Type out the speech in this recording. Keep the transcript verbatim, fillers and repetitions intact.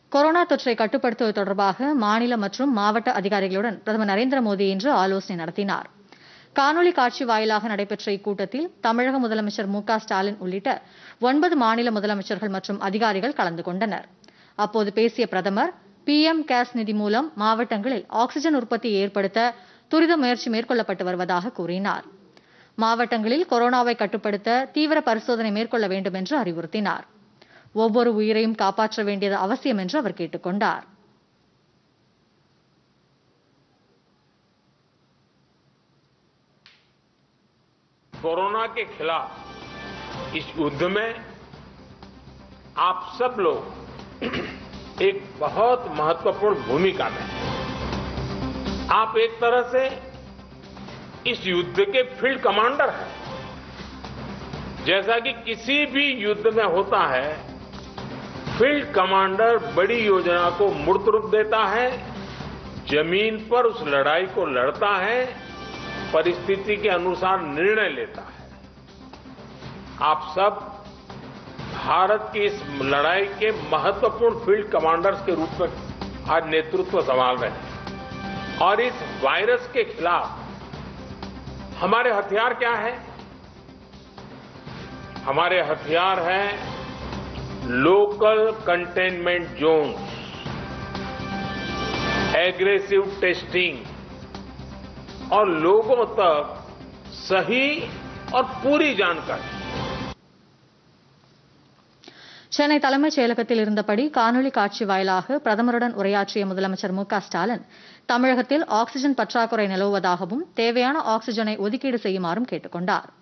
Corona தொற்றை கட்டுப்படுத்துவது தொடர்பாக மாநில மற்றும் மாவட்ட அதிகாரிகளுடன் பிரதமர் நரேந்திர மோடி இன்று ஆலோசனை நடத்தினார். காணொலி காட்சி வாயிலாக நடைபெற்ற இக்கூட்டத்தில் தமிழக முதலமைச்சர் மு க ஸ்டாலின் உள்ளிட்ட ஒன்பது மாநில முதலமைச்சர்கள் மற்றும் அதிகாரிகள் கலந்து கொண்டனர். அப்போது பேசிய பிரதமர், பி எம் கேர்ஸ் நிதி மூலம் மாவட்டங்களில் ஆக்ஸிஜன் உற்பத்தியை ஏற்படுத்த துரித முயற்சி மேற்கொள்ளப்பட்டு வருவதாக கூறினார். மாவட்டங்களில் கொரோனாவை கட்டுப்படுத்த தீவிர பரிசோதனை மேற்கொள்ள வேண்டும் என்று அறிவுறுத்தினார். ஒவ்வொரு உயிரையும் காப்பாற்ற வேண்டியது அவசியம் என்று அவர் கேட்டுக் கொண்டார். कोरोना के खिलाफ इस युद्ध में आप सब लोग एक बहुत महत्वपूर्ण भूमिका में हैं। आप एक तरह से इस युद्ध के फील्ड कमांडर हैं। जैसा कि किसी भी युद्ध में होता है, फील्ड कमांडर बड़ी योजना को मूर्त रूप देता है, जमीन पर उस लड़ाई को लड़ता है, परिस्थिति के अनुसार निर्णय लेता है। आप सब भारत की इस लड़ाई के महत्वपूर्ण फील्ड कमांडर्स के रूप में आज नेतृत्व संभाल रहे हैं। और इस वायरस के खिलाफ हमारे हथियार क्या है? हमारे हथियार हैं local containment zone, aggressive testing और लोगों तक सही और पूरी जानकारी. சென்னை தலைமைச் செயலகத்தில் இருந்தபடி காணொலி காட்சி வாயிலாக பிரதமருடன் உரையாற்றிய முதலமைச்சர் மு க ஸ்டாலின் தமிழகத்தில் ஆக்ஸிஜன் பற்றாக்குறை நிலவுவதாகவும் தேவையான ஆக்ஸிஜனை ஒதுக்கீடு செய்யுமாறும் கேட்டுக் கொண்டார்.